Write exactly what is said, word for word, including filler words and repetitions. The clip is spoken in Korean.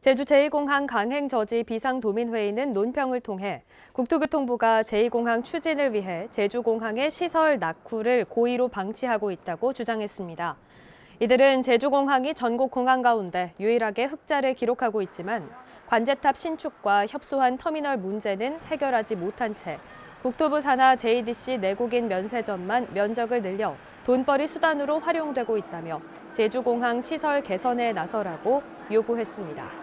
제주 제이공항 강행저지 비상도민회의는 논평을 통해 국토교통부가 제이공항 추진을 위해 제주공항의 시설 낙후를 고의로 방치하고 있다고 주장했습니다. 이들은 제주공항이 전국 공항 가운데 유일하게 흑자를 기록하고 있지만 관제탑 신축과 협소한 터미널 문제는 해결하지 못한 채 국토부 산하 제이디씨 내국인 면세점만 면적을 늘려 돈벌이 수단으로 활용되고 있다며 제주공항 시설 개선에 나서라고 요구했습니다.